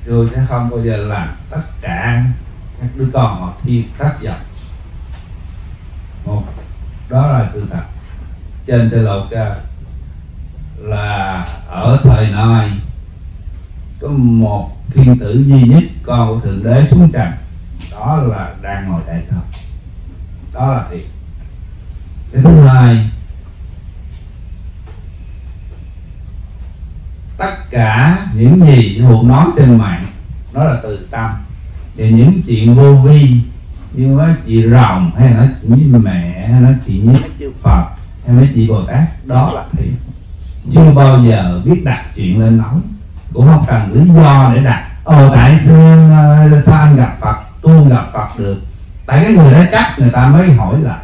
tôi sẽ không bao giờ làm tất cả các đứa con họ thi thất vọng. Một, đó là sự thật. Trên Tây Lộc là ở thời này có một thiên tử duy nhất, con của Thượng Đế xuống trần, đó là đang ngồi tại thôi. Đó là thiệt. Cái thứ hai, tất cả những gì Hùng nói trên mạng đó là từ tâm. Và những chuyện vô vi như nói chị Rồng hay nói chuyện với mẹ hay nói chuyện với mấy chư Phật hay mấy chị Bồ Tát, đó là thiệt. Chưa bao giờ biết đặt chuyện lên nói, cũng không cần lý do để đặt. Tại sao anh gặp Phật, tôi không gặp Phật được? Tại cái người đó chắc người ta mới hỏi lại.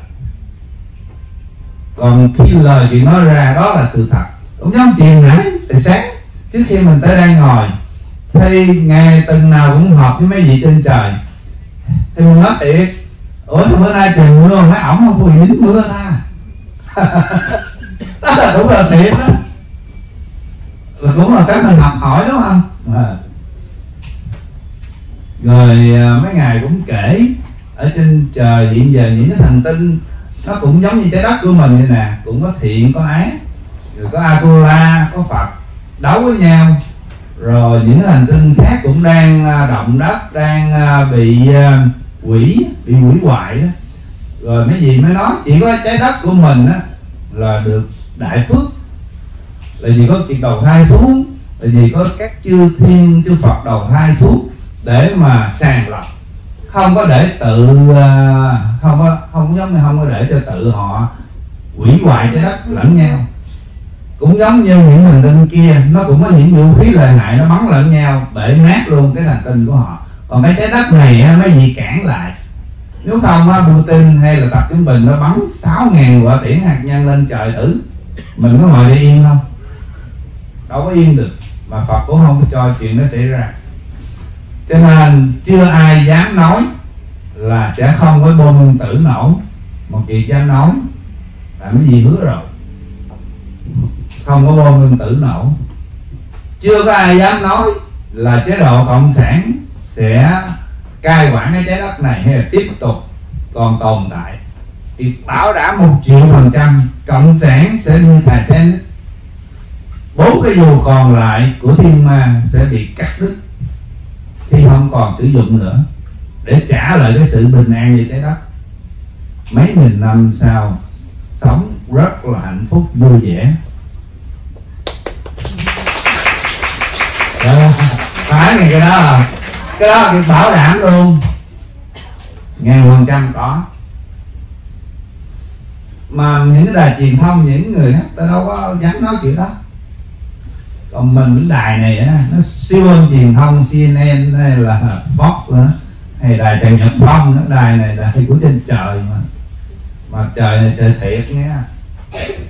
Còn khi lời chuyện nói ra đó là sự thật. Cũng giống chiều nãy từ sáng trước khi mình tới đây ngồi, thì ngày từng nào cũng họp với mấy vị trên trời, thì mình nói thiệt, sao bữa nay trời mưa mấy ổng không có dính mưa ta. Đó là cũng là thiệt đó, là cũng là cái mình học hỏi đúng không? Rồi mấy ngày cũng kể ở trên trời hiện giờ những cái hành tinh nó cũng giống như trái đất của mình vậy nè, cũng có thiện có ác, rồi có Atula, có Phật đấu với nhau. Rồi những cái hành tinh khác cũng đang động đất, đang bị hủy hoại đó. Rồi mấy gì mới nói chỉ có trái đất của mình á là được đại phước, là vì có chuyện đầu thai xuống, là vì có các chư thiên chư Phật đầu thai xuống để mà sàng lọc, không có để tự không có để cho tự họ hủy hoại trái đất lẫn nhau. Cũng giống như những hành tinh kia, nó cũng có những vũ khí lợi hại, nó bắn lẫn nhau bể nát luôn cái hành tinh của họ. Còn cái trái đất này mấy gì cản lại. Nếu không Putin hay là Tập Cận Bình nó bắn 6.000 quả tiễn hạt nhân lên trời thử, mình có ngồi để yên không? Đâu có yên được. Mà Phật cũng không có cho chuyện đó xảy ra. Cho nên chưa ai dám nói là sẽ không có bom nguyên tử nổ. Một kỳ dám nói là mấy gì hứa rồi, không có bom nguyên tử nổ. Chưa có ai dám nói là chế độ cộng sản sẽ cai quản cái trái đất này hay là tiếp tục còn tồn tại. Thì bảo đảm 1.000.000% cộng sản sẽ như Titanic, 4 cái dù còn lại của thiên ma sẽ bị cắt đứt khi không còn sử dụng nữa, để trả lại cái sự bình an về trái đất. Mấy nghìn năm sau sống rất là hạnh phúc vui vẻ. Phải này, cái đó là cái bảo đảm luôn, 1000% có. Mà những cái đài truyền thông, những người khác ta đâu có dám nói chuyện đó. Còn mình cái đài này á, nó siêu hơn truyền thông CNN hay là Fox nữa, hay đài Trần Nhật Phong nữa. Đài này là đài của trên trời mà trời này trời thiệt nghe.